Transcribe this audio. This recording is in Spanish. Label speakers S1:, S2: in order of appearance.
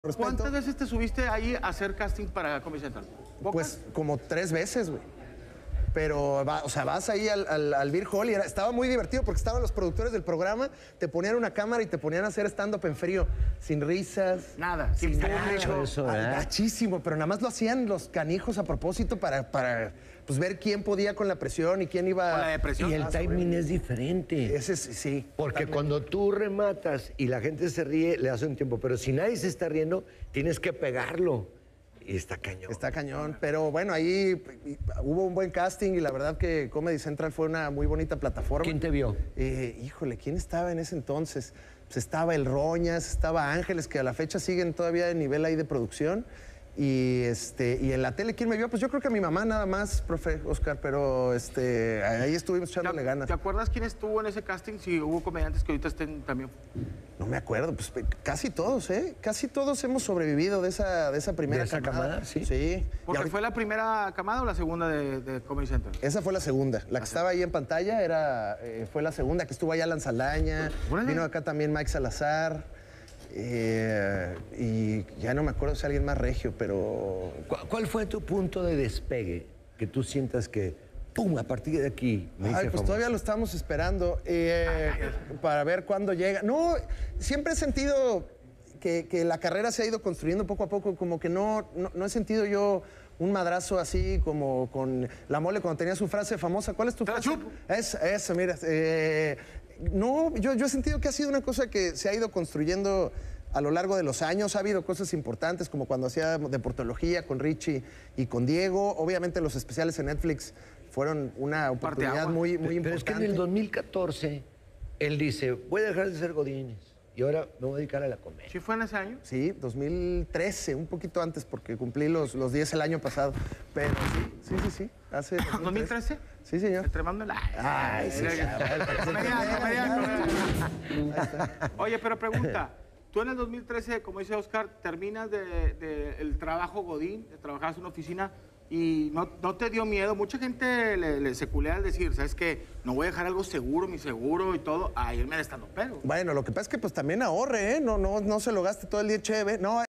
S1: ¿Cuántas veces te subiste ahí a hacer casting para Comedy Central? ¿Pocas?
S2: Pues como 3 veces, güey. Pero, o sea, vas ahí al Beer Hall y estaba muy divertido porque estaban los productores del programa, te ponían una cámara y te ponían a hacer stand-up en frío, sin risas.
S1: Nada,
S2: sin
S1: público.
S2: Gachísimo, pero nada más lo hacían los canijos a propósito para pues, ver quién podía con la presión y quién iba...
S1: Con la depresión.
S3: Y el timing es diferente.
S2: Ese sí.
S3: Porque cuando tú rematas y la gente se ríe, le das un tiempo. Pero si nadie se está riendo, tienes que pegarlo. Y está cañón.
S2: Está cañón, pero bueno, ahí hubo un buen casting y la verdad que Comedy Central fue una muy bonita plataforma.
S3: ¿Quién te vio?
S2: Híjole, ¿quién estaba en ese entonces? Pues estaba el Roñas, estaba Ángeles, que a la fecha siguen todavía en nivel ahí de producción. Y en la tele, ¿quién me vio? Pues yo creo que mi mamá nada más, profe Oscar, pero ahí estuvimos echándole ganas.
S1: ¿Te acuerdas quién estuvo en ese casting? Si hubo comediantes que ahorita estén también.
S2: No me acuerdo, pues casi todos, ¿eh? Casi todos hemos sobrevivido de esa primera camada.
S3: Sí.
S2: Sí.
S1: ¿Porque fue la primera camada o la segunda de Comedy Central?
S2: Esa fue la segunda. La que estaba ahí en pantalla fue la segunda, que estuvo allá Alan Saldaña, vino acá también Mike Salazar. Y ya no me acuerdo si alguien más regio, pero...
S3: ¿Cuál fue tu punto de despegue? Que tú sientas que, ¡pum!, a partir de aquí me hice
S2: pues
S3: famoso.
S2: todavía lo estamos esperando para ver cuándo llega. No, siempre he sentido que la carrera se ha ido construyendo poco a poco, como que no he sentido yo un madrazo así como con La Mole cuando tenía su frase famosa. ¿Cuál es tu frase? Eso, mira. No, yo he sentido que ha sido una cosa que se ha ido construyendo a lo largo de los años. Ha habido cosas importantes, como cuando hacía Deportología con Richie y con Diego. Obviamente los especiales en Netflix fueron una oportunidad muy importante.
S3: Pero es que en el 2014, él dice, voy a dejar de ser Godínez y ahora me voy a dedicar a la comedia.
S1: ¿Sí fue en ese año?
S2: Sí, 2013, un poquito antes, porque cumplí los 10 el año pasado. Pero sí, hace...
S1: ¿2013?
S2: Sí, señor.
S1: Extremando la...
S2: Ay, sí.
S1: Comedia. Oye, pero pregunta, tú en el 2013, como dice Oscar, terminas el trabajo Godín, trabajabas en una oficina y no te dio miedo. Mucha gente se culea al decir, ¿sabes qué? No voy a dejar algo seguro, mi seguro y todo, a irme al estandopero.
S2: Bueno, lo que pasa es que pues también ahorre, ¿eh? No se lo gaste todo el día chévere. No,